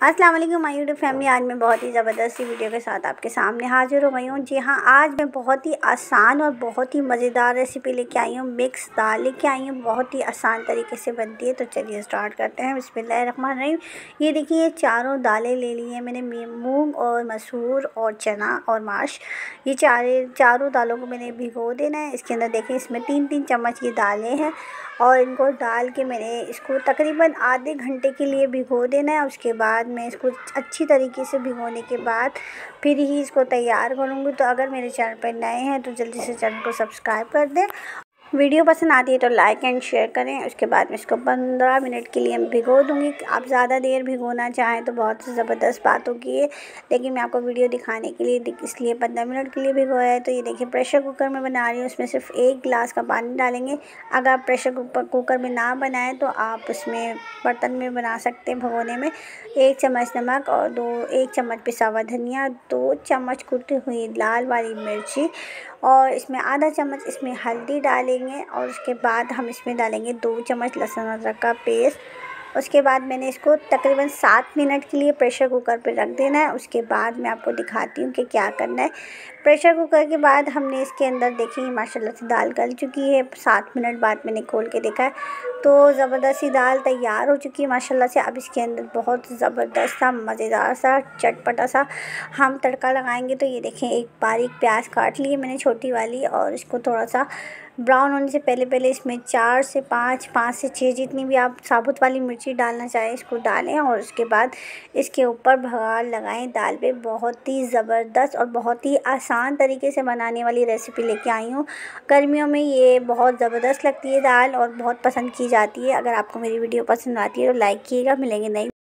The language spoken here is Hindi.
अस्सलाम वालेकुम माय यूट्यूब फैमिली। आज मैं बहुत ही ज़बरदस्त सी वीडियो के साथ आपके सामने हाजिर हो गई हूँ। जी हाँ, आज मैं बहुत ही आसान और बहुत ही मज़ेदार रेसिपी लेके आई हूँ। मिक्स दाल लेके आई हूँ, बहुत ही आसान तरीके से बनती है। तो चलिए स्टार्ट करते हैं। बिस्मिल्लाहिर्रहमानिर्रहीम। ये देखिए, चारों दालें ले ली हैं मैंने, मूंग और मसूर और चना और माश। ये चारों दालों को मैंने भिगो देना है। इसके अंदर देखिए, इसमें 3-3 चम्मच ये दालें हैं और इनको डाल के मैंने इसको तकरीबन आधे घंटे के लिए भिगो देना है। उसके बाद मैं इसको अच्छी तरीके से भिगोने के बाद फिर ही इसको तैयार करूँगी। तो अगर मेरे चैनल पर नए हैं तो जल्दी से चैनल को सब्सक्राइब कर दें। वीडियो पसंद आती है तो लाइक एंड शेयर करें। उसके बाद मैं इसको 15 मिनट के लिए भिगो दूँगी। आप ज़्यादा देर भिगोना चाहें तो बहुत ज़बरदस्त बात होगी है, लेकिन मैं आपको वीडियो दिखाने के लिए इसलिए 15 मिनट के लिए भिगोया है। तो ये देखिए, प्रेशर कुकर में बना रही हूँ। उसमें सिर्फ 1 गिलास का पानी डालेंगे। अगर आप प्रेशर कुकर में ना बनाएं तो आप उसमें बर्तन में बना सकते हैं भगोने में। 1 चम्मच नमक और 1 चम्मच पिसा हुआ धनिया, 2 चम्मच कुटी हुई लाल वाली मिर्ची और इसमें आधा चम्मच इसमें हल्दी डालेंगे। और उसके बाद हम इसमें डालेंगे 2 चम्मच लहसुन अदरक का पेस्ट। उसके बाद मैंने इसको तकरीबन 7 मिनट के लिए प्रेशर कुकर पे रख देना है। उसके बाद मैं आपको दिखाती हूँ कि क्या करना है। प्रेशर कुकर के बाद हमने इसके अंदर देखिए माशाल्लाह से दाल गल चुकी है। 7 मिनट बाद मैंने खोल के देखा है तो ज़बरदस्त सी दाल तैयार हो चुकी है माशाल्लाह से। अब इसके अंदर बहुत ज़बरदस्त सा मज़ेदार सा चटपटा सा हम तड़का लगाएंगे। तो ये देखें, एक बारीक प्याज काट ली है मैंने छोटी वाली, और इसको थोड़ा सा ब्राउन होने से पहले इसमें 4 से 5 से 6 जितनी भी आप साबुत वाली मिर्ची डालना चाहें इसको डालें। और उसके बाद इसके ऊपर भगार लगाएं दाल पे। बहुत ही ज़बरदस्त और बहुत ही आसान तरीके से बनाने वाली रेसिपी लेके आई हूँ। गर्मियों में ये बहुत ज़बरदस्त लगती है दाल और बहुत पसंद की जाती है। अगर आपको मेरी वीडियो पसंद आती है तो लाइक कीजिएगा। मिलेंगे नई